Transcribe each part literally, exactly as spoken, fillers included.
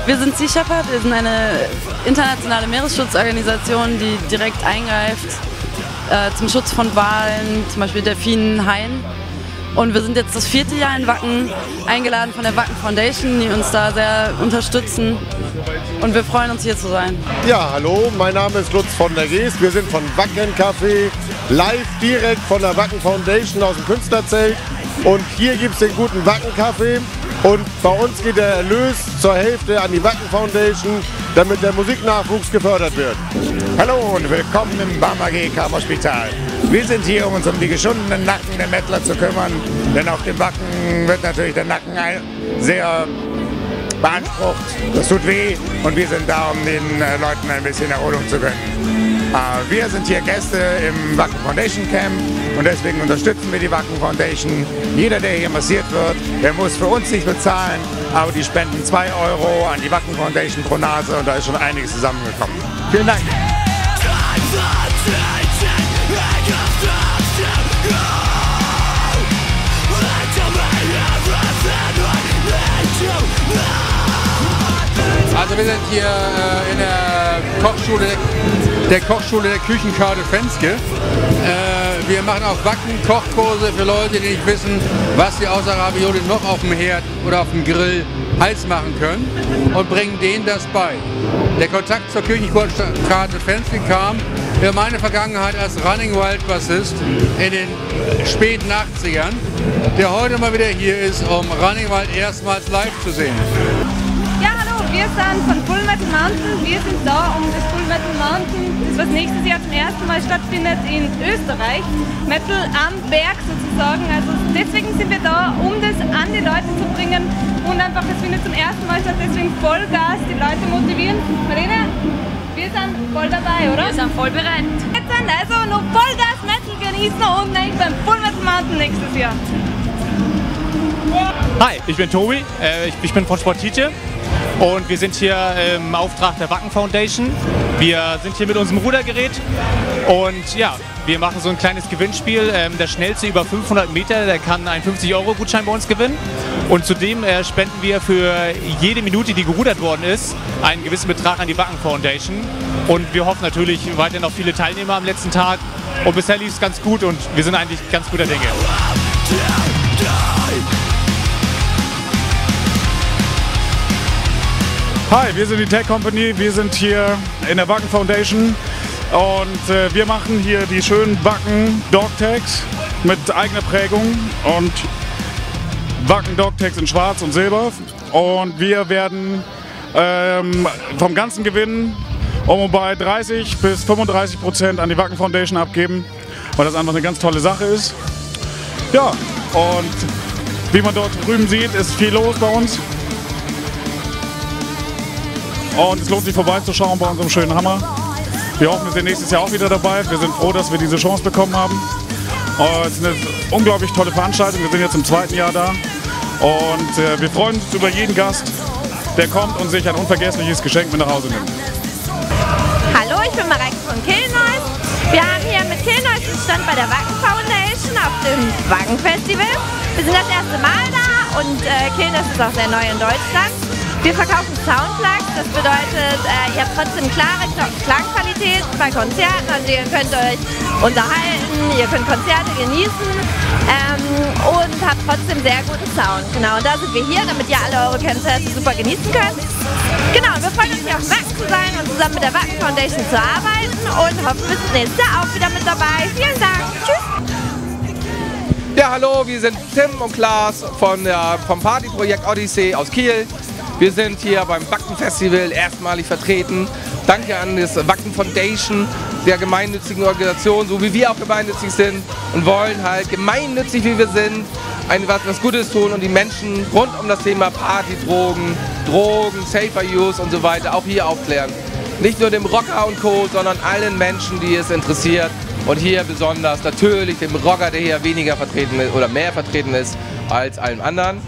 Wir sind Sea Shepherd, wir sind eine internationale Meeresschutzorganisation, die direkt eingreift äh, zum Schutz von Walen, zum Beispiel Delfinen, Haien. Und wir sind jetzt das vierte Jahr in Wacken, eingeladen von der Wacken Foundation, die uns da sehr unterstützen. Und wir freuen uns, hier zu sein. Ja, hallo, mein Name ist Lutz von der Geest. Wir sind von Wacken Café, live direkt von der Wacken Foundation aus dem Künstlerzelt. Und hier gibt es den guten Wacken Kaffee. Und bei uns geht der Erlös zur Hälfte an die Wacken Foundation, damit der Musiknachwuchs gefördert wird. Hallo und willkommen im Barmer G Kammerspital. Wir sind hier, um uns um die geschundenen Nacken der Mettler zu kümmern. Denn auf dem Wacken wird natürlich der Nacken sehr beansprucht. Das tut weh und wir sind da, um den äh, Leuten ein bisschen Erholung zu gönnen. Äh, wir sind hier Gäste im Wacken Foundation Camp und deswegen unterstützen wir die Wacken Foundation. Jeder, der hier massiert wird, der muss für uns nicht bezahlen, aber die spenden zwei Euro an die Wacken Foundation pro Nase und da ist schon einiges zusammengekommen. Vielen Dank. Also wir sind hier äh, in der Kochschule, der Kochschule der Küchenkarte Fenske. Äh, wir machen auch Wacken Kochkurse für Leute, die nicht wissen, was sie außer Ravioli noch auf dem Herd oder auf dem Grill heiß machen können und bringen denen das bei. Der Kontakt zur Küchenkarte Fenske kam in meine Vergangenheit als Running Wild Bassist in den späten achtzigern, der heute mal wieder hier ist, um Running Wild erstmals live zu sehen. Ja, hallo, wir sind von Full Metal Mountain. Wir sind da, um das Full Metal Mountain, das was nächstes Jahr zum ersten Mal stattfindet in Österreich. Metal am Berg sozusagen. Also deswegen sind wir da, um das an die Leute zu bringen. Und einfach, das findet zum ersten Mal statt, deswegen Vollgas, die Leute motivieren. Marlene, wir sind voll dabei, oder? Wir sind voll bereit. Jetzt sind also noch Vollgas Metal genießen und nicht beim Full Metal Mountain nächstes Jahr. Hi, ich bin Tobi, äh, ich, ich bin von Sportite und wir sind hier im Auftrag der Wacken Foundation. Wir sind hier mit unserem Rudergerät und ja, wir machen so ein kleines Gewinnspiel. Ähm, der schnellste über fünfhundert Meter, der kann einen fünfzig Euro Gutschein bei uns gewinnen. Und zudem äh, spenden wir für jede Minute, die gerudert worden ist, einen gewissen Betrag an die Wacken Foundation. Und wir hoffen natürlich weiterhin auf viele Teilnehmer am letzten Tag. Und bisher lief es ganz gut und wir sind eigentlich ganz guter Dinge. Hi, wir sind die Tech Company, wir sind hier in der Wacken Foundation und äh, wir machen hier die schönen Wacken Dog Tags mit eigener Prägung und Wacken Dog Tags in Schwarz und Silber und wir werden ähm, vom ganzen Gewinn um bei dreißig bis fünfunddreißig Prozent an die Wacken Foundation abgeben, weil das einfach eine ganz tolle Sache ist. Ja, und wie man dort drüben sieht, ist viel los bei uns. Und es lohnt sich vorbeizuschauen bei unserem schönen Hammer. Wir hoffen, wir sind nächstes Jahr auch wieder dabei. Wir sind froh, dass wir diese Chance bekommen haben. Es ist eine unglaublich tolle Veranstaltung. Wir sind jetzt im zweiten Jahr da. Und wir freuen uns über jeden Gast, der kommt und sich ein unvergessliches Geschenk mit nach Hause nimmt. Hallo, ich bin Mareike von Killnoise. Wir haben hier mit Killnoise den Stand bei der Wacken Foundation auf dem Wacken Festival. Wir sind das erste Mal da und äh, Killnoise ist auch sehr neu in Deutschland. Wir verkaufen Soundplugs, das bedeutet, äh, ihr habt trotzdem klare Klangqualität bei Konzerten, also ihr könnt euch unterhalten, ihr könnt Konzerte genießen ähm, und habt trotzdem sehr guten Sound. Genau, und da sind wir hier, damit ihr alle eure Konzerte super genießen könnt. Genau, wir freuen uns hier auf Wacken zu sein und zusammen mit der Wacken Foundation zu arbeiten und hoffen, bis nächstes Jahr auch wieder mit dabei. Vielen Dank, tschüss! Ja, hallo, wir sind Tim und Klaas von der, vom Partyprojekt Odyssey aus Kiel. Wir sind hier beim Wacken Festival erstmalig vertreten. Danke an das Wacken Foundation, der gemeinnützigen Organisation, so wie wir auch gemeinnützig sind und wollen halt gemeinnützig, wie wir sind, ein, was, was Gutes tun und die Menschen rund um das Thema Party, Drogen, Drogen, Safer Use und so weiter auch hier aufklären. Nicht nur dem Rocker und Co., sondern allen Menschen, die es interessiert. Und hier besonders natürlich dem Rocker, der hier weniger vertreten ist oder mehr vertreten ist als allen anderen.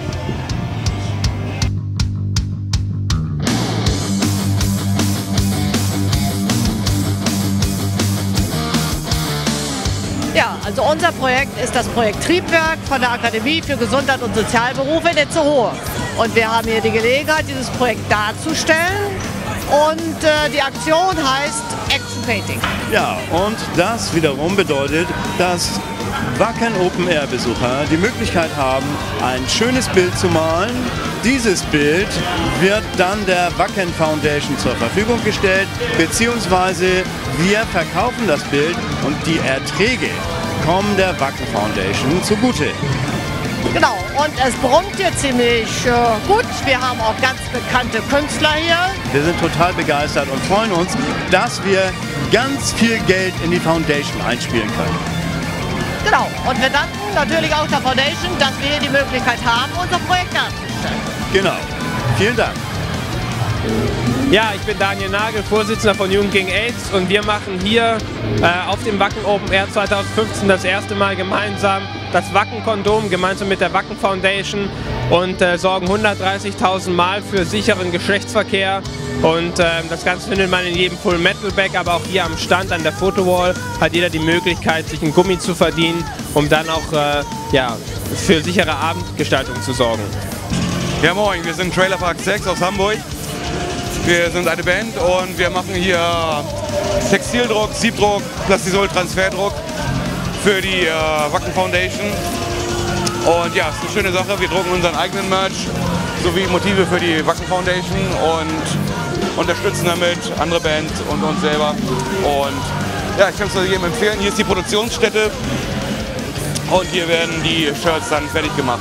Ja, also unser Projekt ist das Projekt Triebwerk von der Akademie für Gesundheit und Sozialberufe in Itzehoe. Und wir haben hier die Gelegenheit, dieses Projekt darzustellen. Und äh, die Aktion heißt Action Painting. Ja, und das wiederum bedeutet, dass Wacken Open Air Besucher die Möglichkeit haben, ein schönes Bild zu malen. Dieses Bild wird dann der Wacken Foundation zur Verfügung gestellt, beziehungsweise wir verkaufen das Bild und die Erträge kommen der Wacken Foundation zugute. Genau, und es brummt hier ziemlich äh, gut. Wir haben auch ganz bekannte Künstler hier. Wir sind total begeistert und freuen uns, dass wir ganz viel Geld in die Foundation einspielen können. Genau, und wir danken natürlich auch der Foundation, dass wir hier die Möglichkeit haben, unser Projekt darzustellen. Genau, vielen Dank. Ja, ich bin Daniel Nagel, Vorsitzender von Jugend gegen AIDS, und wir machen hier äh, auf dem Wacken Open Air zweitausendfünfzehn das erste Mal gemeinsam das Wacken-Kondom gemeinsam mit der Wacken Foundation und äh, sorgen hundertdreißigtausend Mal für sicheren Geschlechtsverkehr. Und äh, das Ganze findet man in jedem Full Metal Bag, aber auch hier am Stand an der Fotowall hat jeder die Möglichkeit, sich einen Gummi zu verdienen, um dann auch äh, ja, für sichere Abendgestaltung zu sorgen. Ja moin, wir sind Trailer Park sechs aus Hamburg. Wir sind eine Band und wir machen hier Textildruck, Siebdruck, Plastisol, Transferdruck für die äh, Wacken Foundation. Und ja, es ist eine schöne Sache. Wir drucken unseren eigenen Merch sowie Motive für die Wacken Foundation und unterstützen damit andere Bands und uns selber. Und ja, ich kann es jedem empfehlen. Hier ist die Produktionsstätte und hier werden die Shirts dann fertig gemacht.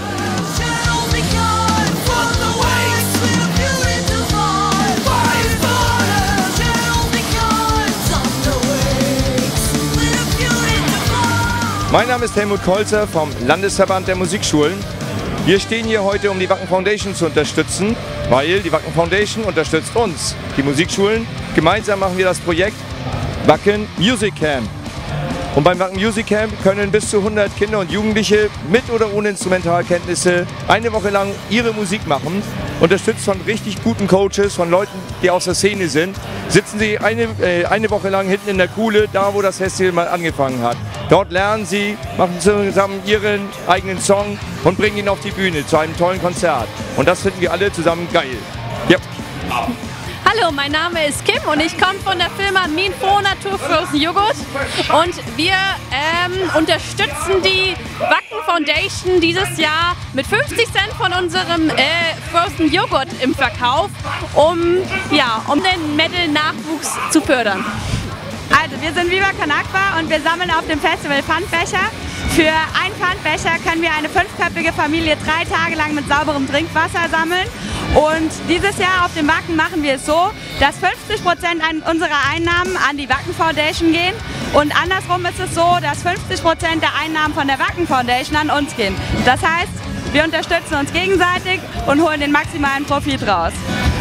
Mein Name ist Helmut Kolzer vom Landesverband der Musikschulen. Wir stehen hier heute, um die Wacken Foundation zu unterstützen, weil die Wacken Foundation unterstützt uns, die Musikschulen. Gemeinsam machen wir das Projekt Wacken Music Camp. Und beim Wacken Music Camp können bis zu hundert Kinder und Jugendliche mit oder ohne Instrumentalkenntnisse eine Woche lang ihre Musik machen. Unterstützt von richtig guten Coaches, von Leuten, die aus der Szene sind, sitzen sie eine, äh, eine Woche lang hinten in der Kuhle, da wo das Festival mal angefangen hat. Dort lernen sie, machen zusammen ihren eigenen Song und bringen ihn auf die Bühne zu einem tollen Konzert. Und das finden wir alle zusammen geil. Ja. Hallo, mein Name ist Kim und ich komme von der Firma Mean Froh Natur Frozen Joghurt, und wir ähm, unterstützen die Wacken Foundation dieses Jahr mit fünfzig Cent von unserem äh, Frozen Joghurt im Verkauf, um, ja, um den Metal-Nachwuchs zu fördern. Also, wir sind Viva Con Agua und wir sammeln auf dem Festival Pfandbecher. Für einen Pfandbecher können wir eine fünfköpfige Familie drei Tage lang mit sauberem Trinkwasser sammeln. Und dieses Jahr auf dem Wacken machen wir es so, dass fünfzig Prozent unserer Einnahmen an die Wacken Foundation gehen. Und andersrum ist es so, dass fünfzig Prozent der Einnahmen von der Wacken Foundation an uns gehen. Das heißt, wir unterstützen uns gegenseitig und holen den maximalen Profit raus.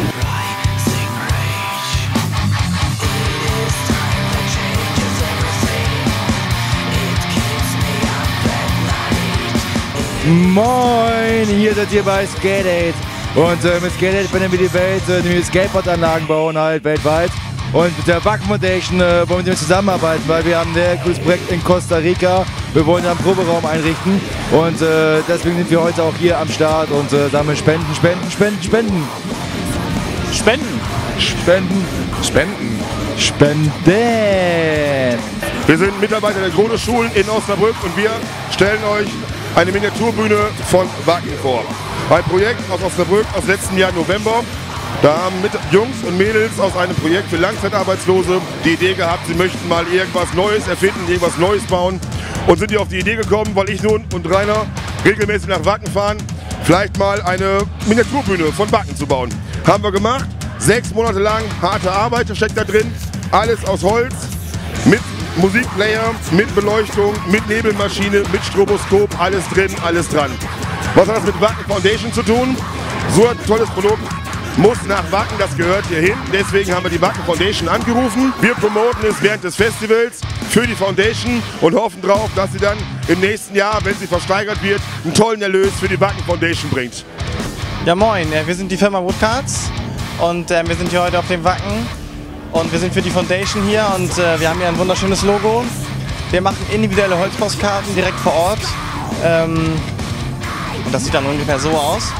Moin, hier seid ihr bei Skate Aid. Und äh, mit Skate Aid können wir die Welt, äh, die Skateboardanlagen bauen halt weltweit. Und mit der Wacken Foundation äh, wollen wir zusammenarbeiten, weil wir haben ein sehr cooles Projekt in Costa Rica. Wir wollen einen Proberaum einrichten und äh, deswegen sind wir heute auch hier am Start und äh, sammeln Spenden, Spenden, Spenden, Spenden. Spenden. Spenden. Spenden. Spenden. Wir sind Mitarbeiter der Grundschulen in Osnabrück und wir stellen euch eine Miniaturbühne von Wacken vor. Ein Projekt aus Osnabrück aus letzten Jahr November. Da haben mit Jungs und Mädels aus einem Projekt für Langzeitarbeitslose die Idee gehabt, sie möchten mal irgendwas Neues erfinden, irgendwas Neues bauen. Und sind hier auf die Idee gekommen, weil ich nun und Rainer regelmäßig nach Wacken fahren, vielleicht mal eine Miniaturbühne von Wacken zu bauen. Haben wir gemacht. Sechs Monate lang harte Arbeit steckt da drin. Alles aus Holz, mit Musikplayer, mit Beleuchtung, mit Nebelmaschine, mit Stroboskop, alles drin, alles dran. Was hat das mit Wacken Foundation zu tun? So ein tolles Produkt muss nach Wacken, das gehört hier hin. Deswegen haben wir die Wacken Foundation angerufen. Wir promoten es während des Festivals für die Foundation und hoffen darauf, dass sie dann im nächsten Jahr, wenn sie versteigert wird, einen tollen Erlös für die Wacken Foundation bringt. Ja moin, wir sind die Firma Woodcards und äh, wir sind hier heute auf dem Wacken. Und wir sind für die Foundation hier und äh, wir haben hier ein wunderschönes Logo. Wir machen individuelle Holzpostkarten direkt vor Ort. Ähm, und das sieht dann ungefähr so aus.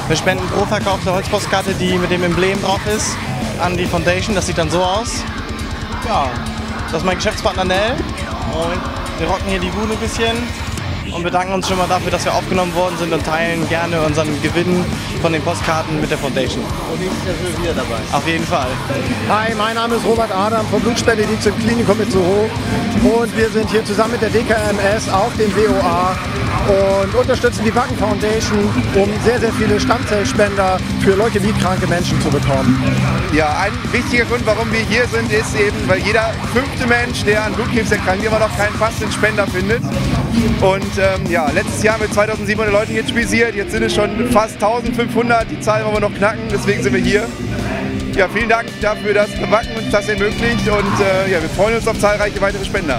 Wir spenden pro verkaufte Holzpostkarte, die mit dem Emblem drauf ist, an die Foundation. Das sieht dann so aus. Ja, das ist mein Geschäftspartner Nell. Und wir rocken hier die Bude ein bisschen und bedanken uns schon mal dafür, dass wir aufgenommen worden sind und teilen gerne unseren Gewinn von den Postkarten mit der Foundation. Und ich bin wieder dabei. Auf jeden Fall. Hi, mein Name ist Robert Adam vom Blutspendedienst im Klinikum in Soho und wir sind hier zusammen mit der D K M S auf dem W O A und unterstützen die Wacken Foundation, um sehr, sehr viele Stammzellspender für leukämiekranke Menschen zu bekommen. Ja, ein wichtiger Grund, warum wir hier sind, ist eben, weil jeder fünfte Mensch, der an Blutkrebs erkrankt, immer noch keinen passenden Spender findet. Und ähm, ja, letztes Jahr haben wir zweitausendsiebenhundert Leute hier spielisiert, jetzt sind es schon fast eintausendfünfhundert, die Zahl wollen wir noch knacken, deswegen sind wir hier. Ja, vielen Dank dafür, dass Wacken uns das ermöglicht und äh, ja, wir freuen uns auf zahlreiche weitere Spender.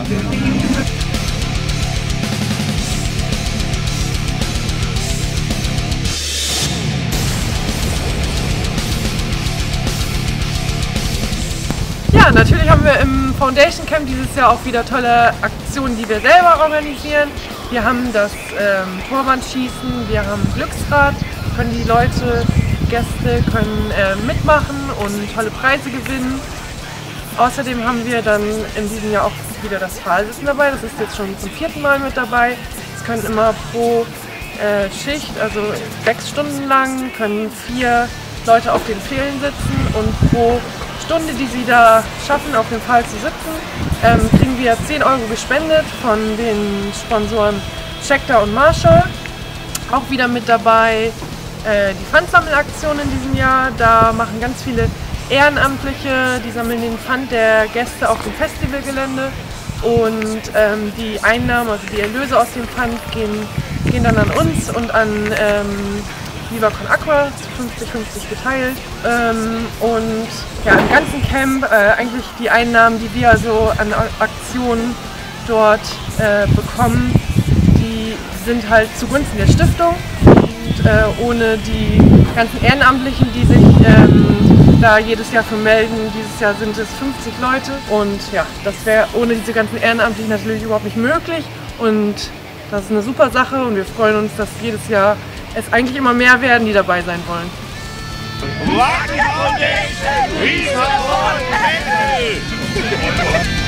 Ja, natürlich haben wir im Foundation Camp dieses Jahr auch wieder tolle Aktionen, die wir selber organisieren. Wir haben das ähm, Torwandschießen, wir haben Glücksrad, können die Leute, Gäste können äh, mitmachen und tolle Preise gewinnen. Außerdem haben wir dann in diesem Jahr auch wieder das Pfahlsitzen dabei, das ist jetzt schon zum vierten Mal mit dabei. Es können immer pro äh, Schicht, also sechs Stunden lang, können vier Leute auf den Pfählen sitzen und pro Stunde, die sie da schaffen, auf dem Pfahl zu sitzen, ähm, kriegen wir zehn Euro gespendet von den Sponsoren Schecter und Marshall. Auch wieder mit dabei äh, die Pfandsammelaktion in diesem Jahr. Da machen ganz viele Ehrenamtliche, die sammeln den Pfand der Gäste auf dem Festivalgelände und ähm, die Einnahmen, also die Erlöse aus dem Pfand gehen, gehen dann an uns und an ähm, Viva Con Aqua, fünfzig fünfzig geteilt. Ähm, und ja, im ganzen Camp äh, eigentlich die Einnahmen, die wir also an Aktionen dort äh, bekommen, die sind halt zugunsten der Stiftung. Und äh, ohne die ganzen Ehrenamtlichen, die sich ähm, da jedes Jahr für melden, dieses Jahr sind es fünfzig Leute. Und ja, das wäre ohne diese ganzen Ehrenamtlichen natürlich überhaupt nicht möglich. Und das ist eine super Sache und wir freuen uns, dass jedes Jahr es eigentlich immer mehr werden, die dabei sein wollen. Wacken Foundation, we support metal!